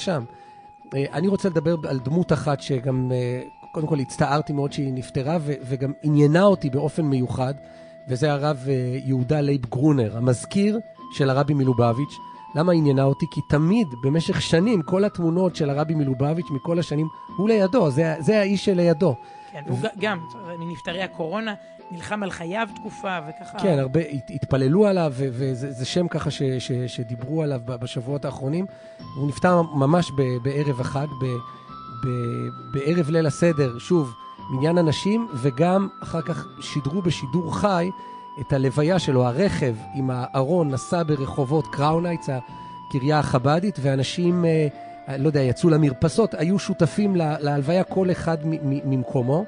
שם. אני רוצה לדבר על דמות אחת שגם, קודם כל הצטערתי מאוד שהיא נפטרה, וגם עניינה אותי באופן מיוחד, וזה הרב יהודה לייב גרונר, המזכיר של הרבי מלובביץ'. למה עניינה אותי? כי תמיד, במשך שנים, כל התמונות של הרבי מלובביץ' מכל השנים, הוא לידו, זה האיש שלידו. כן, הוא גם, מנפטרי הקורונה, נלחם על חייו תקופה וככה. כן, הרבה התפללו עליו, וזה שם ככה שדיברו עליו בשבועות האחרונים. הוא נפטר ממש בערב החג, בערב ליל הסדר, שוב, מניין אנשים, וגם אחר כך שידרו בשידור חי את הלוויה שלו. הרכב עם הארון נסע ברחובות קראונייץ, הקריה החבדית, ואנשים, לא יודע, יצאו למרפסות, היו שותפים להלוויה כל אחד ממקומו,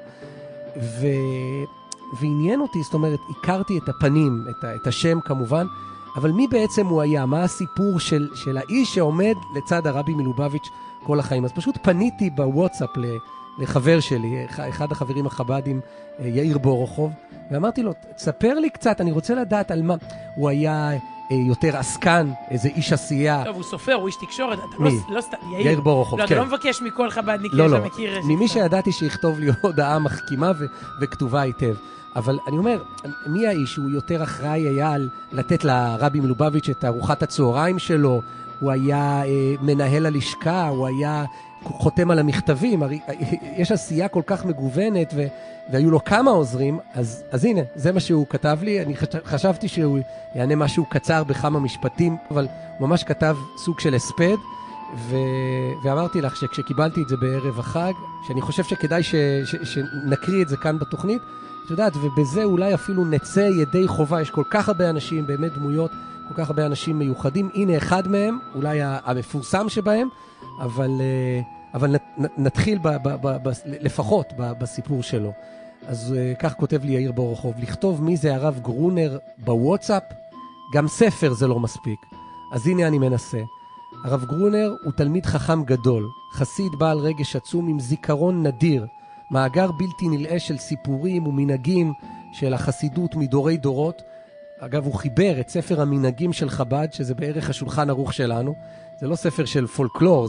ועניין אותי, זאת אומרת, הכרתי את הפנים, את השם כמובן, אבל מי בעצם הוא היה? מה הסיפור של האיש שעומד לצד הרבי מלובביץ' כל החיים? אז פשוט פניתי בוואטסאפ לחבר שלי, אחד החברים החבדים, יאיר בורוכוב, ואמרתי לו, תספר לי קצת, אני רוצה לדעת על מה. הוא היה יותר עסקן, איזה איש עשייה. טוב, הוא סופר, הוא איש תקשורת. מי? יאיר בורוכוב, כן. אתה לא מבקש מכל חבדניק שאתה מכיר. ממי שידעתי שיכתוב לי הודעה מחכימה וכתובה היטב. אבל אני אומר, מי האיש? הוא יותר אחראי היה לתת לרבי מלובביץ' את ארוחת הצהריים שלו, הוא היה מנהל הלשכה, הוא היה חותם על המכתבים, יש עשייה כל כך מגוונת, והיו לו כמה עוזרים, אז הנה, זה מה שהוא כתב לי. אני חשבתי שהוא יענה משהו קצר בכמה משפטים, אבל הוא ממש כתב סוג של הספד, ואמרתי לך שכשקיבלתי את זה בערב החג, שאני חושב שכדאי שנקריא את זה כאן בתוכנית, את יודעת, ובזה אולי אפילו נצא ידי חובה. יש כל כך הרבה אנשים, באמת דמויות, כל כך הרבה אנשים מיוחדים. הנה אחד מהם, אולי המפורסם שבהם, אבל נתחיל לפחות בסיפור שלו. אז כך כותב לי יאיר בורוכוב, לכתוב מי זה הרב גרונר בוואטסאפ, גם ספר זה לא מספיק. אז הנה אני מנסה. הרב גרונר הוא תלמיד חכם גדול, חסיד בעל רגש עצום עם זיכרון נדיר, מאגר בלתי נלאה של סיפורים ומנהגים של החסידות מדורי דורות. אגב, הוא חיבר את ספר המנהגים של חב"ד, שזה בערך השולחן ערוך שלנו. זה לא ספר של פולקלור,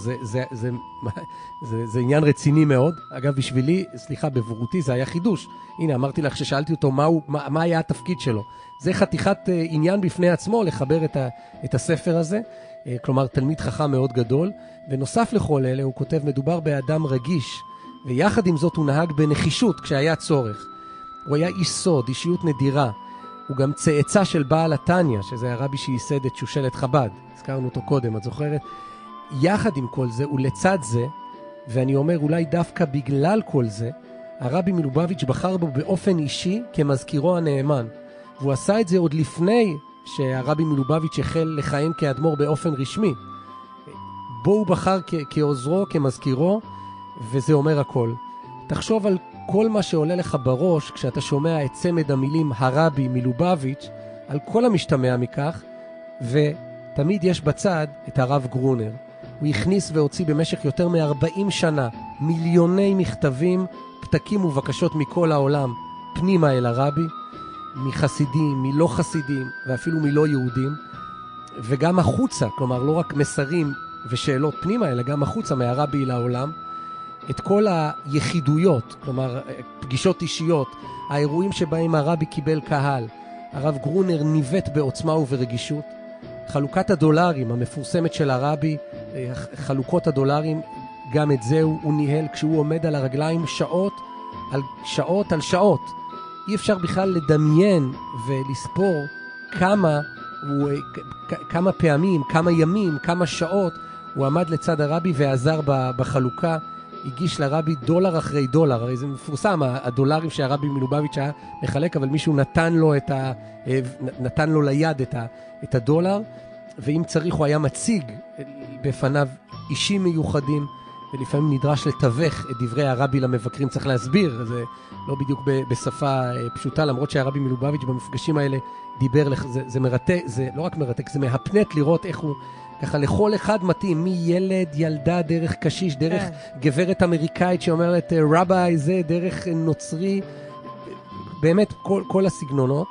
זה עניין רציני מאוד. אגב, בשבילי, סליחה, בבורותי זה היה חידוש. הנה, אמרתי לך ששאלתי אותו מה היה התפקיד שלו. זה חתיכת עניין בפני עצמו לחבר את הספר הזה. כלומר, תלמיד חכם מאוד גדול. ונוסף לכל אלה, הוא כותב, מדובר באדם רגיש, ויחד עם זאת הוא נהג בנחישות כשהיה צורך. הוא היה איש סוד, אישיות נדירה. הוא גם צאצא של בעל התניא, שזה הרבי שייסד את שושלת חב"ד. הזכרנו אותו קודם, את זוכרת? יחד עם כל זה, ולצד זה, ואני אומר אולי דווקא בגלל כל זה, הרבי מלובביץ' בחר בו באופן אישי כמזכירו הנאמן. והוא עשה את זה עוד לפני שהרבי מלובביץ' החל לכהן כאדמו"ר באופן רשמי. בו הוא בחר כעוזרו, כמזכירו, וזה אומר הכל. תחשוב על כל מה שעולה לך בראש כשאתה שומע את צמד המילים הרבי מלובביץ', על כל המשתמע מכך, ותמיד יש בצד את הרב גרונר. הוא הכניס והוציא במשך יותר מ-40 שנה מיליוני מכתבים, פתקים ובקשות מכל העולם פנימה אל הרבי, מחסידים, מלא חסידים ואפילו מלא יהודים, וגם החוצה, כלומר לא רק מסרים ושאלות פנימה, אלא גם החוצה מהרבי לעולם. את כל היחידויות, כלומר פגישות אישיות, האירועים שבהם הרבי קיבל קהל, הרב גרונר ניווט בעוצמה וברגישות. חלוקת הדולרים המפורסמת של הרבי, חלוקות הדולרים, גם את זה הוא ניהל כשהוא עומד על הרגליים שעות על שעות. אי אפשר בכלל לדמיין ולספור כמה פעמים, כמה ימים, כמה שעות הוא עמד לצד הרבי ועזר בחלוקה. הגיש לרבי דולר אחרי דולר, הרי זה מפורסם, הדולרים שהרבי מלובביץ' היה מחלק, אבל מישהו נתן לו ליד את הדולר, ואם צריך הוא היה מציג בפניו אישים מיוחדים, ולפעמים נדרש לתווך את דברי הרבי למבקרים, צריך להסביר, זה לא בדיוק בשפה פשוטה, למרות שהרבי מלובביץ' במפגשים האלה דיבר, זה מרתק, זה לא רק מרתק, זה מהפנט לראות איך הוא ככה לכל אחד מתאים, מילד, ילדה, דרך קשיש, דרך גברת אמריקאית שאומרת רבי זה, דרך נוצרי, באמת כל הסגנונות.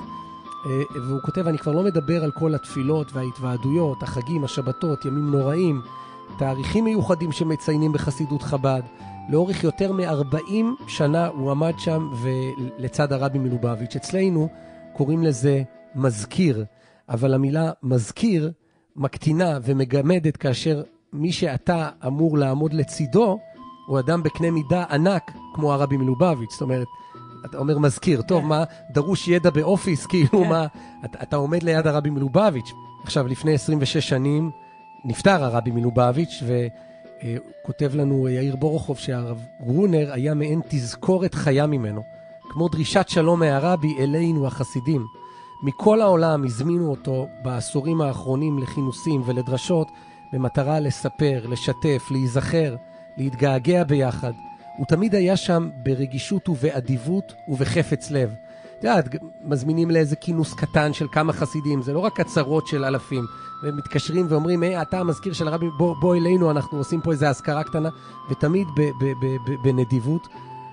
והוא כותב, אני כבר לא מדבר על כל התפילות וההתוועדויות, החגים, השבתות, ימים נוראים, תאריכים מיוחדים שמציינים בחסידות חב"ד. לאורך יותר מ-40 שנה הוא עמד שם ולצד הרבי מלובביץ'. אצלנו קוראים לזה מזכיר, אבל המילה מזכיר מקטינה ומגמדת כאשר מי שאתה אמור לעמוד לצידו הוא אדם בקנה מידה ענק כמו הרבי מלובביץ'. זאת אומרת, אתה אומר מזכיר, טוב, מה, דרוש ידע באופיס, כאילו מה, אתה עומד ליד הרבי מלובביץ'. עכשיו, לפני 26 שנים נפטר הרבי מלובביץ', וכותב לנו יאיר בורוכוב שהרב גרונר היה מעין תזכורת חיה ממנו, כמו דרישת שלום מהרבי אלינו החסידים. מכל העולם הזמינו אותו בעשורים האחרונים לכינוסים ולדרשות, במטרה לספר, לשתף, להיזכר, להתגעגע ביחד. הוא תמיד היה שם ברגישות ובאדיבות ובחפץ לב. אתה יודע, מזמינים לאיזה כינוס קטן של כמה חסידים, זה לא רק הצרות של אלפים, ומתקשרים ואומרים, אתה המזכיר של הרבי, בוא אלינו, אנחנו עושים פה איזו הזכרה קטנה, ותמיד בנדיבות.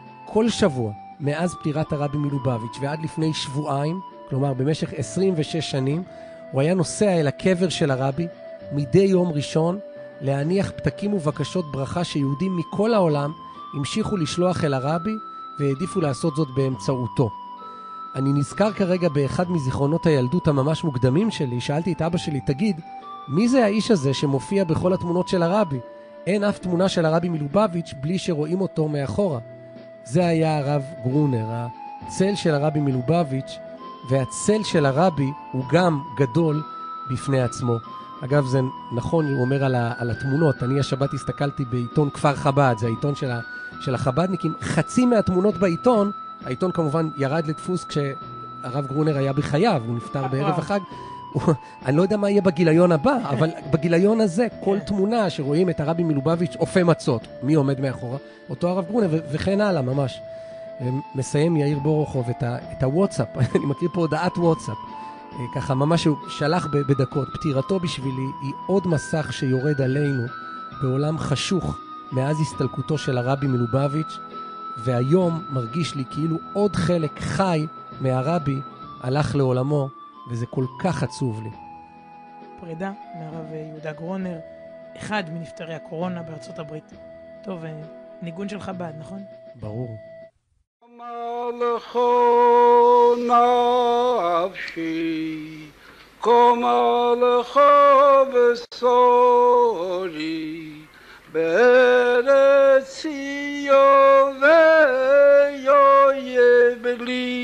כל שבוע, מאז פטירת הרבי מלובביץ' ועד לפני שבועיים, כלומר במשך 26 שנים, הוא היה נוסע אל הקבר של הרבי, מדי יום ראשון, להניח פתקים ובקשות ברכה שיהודים מכל העולם המשיכו לשלוח אל הרבי, והעדיפו לעשות זאת באמצעותו. אני נזכר כרגע באחד מזיכרונות הילדות הממש מוקדמים שלי, שאלתי את אבא שלי, תגיד, מי זה האיש הזה שמופיע בכל התמונות של הרבי? אין אף תמונה של הרבי מלובביץ' בלי שרואים אותו מאחורה. זה היה הרב גרונר, הצל של הרבי מלובביץ', והצל של הרבי הוא גם גדול בפני עצמו. אגב, זה נכון, הוא אומר על התמונות. אני השבת הסתכלתי בעיתון כפר חב"ד, זה העיתון של החב"דניקים. חצי מהתמונות בעיתון, העיתון כמובן ירד לדפוס כשהרב גרונר היה בחייו, הוא נפטר בערב החג. אני לא יודע מה יהיה בגיליון הבא, אבל בגיליון הזה, כל תמונה שרואים את הרבי מלובביץ' אופה מצות. מי עומד מאחורה? אותו הרב גרונר, וכן הלאה, ממש. מסיים יאיר בורוכוב את הוואטסאפ. אני מכיר פה הודעת וואטסאפ. ככה ממש הוא שלח בדקות. פטירתו בשבילי היא עוד מסך שיורד עלינו בעולם חשוך מאז הסתלקותו של הרבי מלובביץ', והיום מרגיש לי כאילו עוד חלק חי מהרבי הלך לעולמו, וזה כל כך עצוב לי. פרידה מהרב יהודה גרונר, אחד מנפטרי הקורונה בארצות הברית. טוב, ניגון של חב"ד, נכון? ברור. מלכו נפשי, כמלכו בסורי, בארץ ציון ויאהב לי.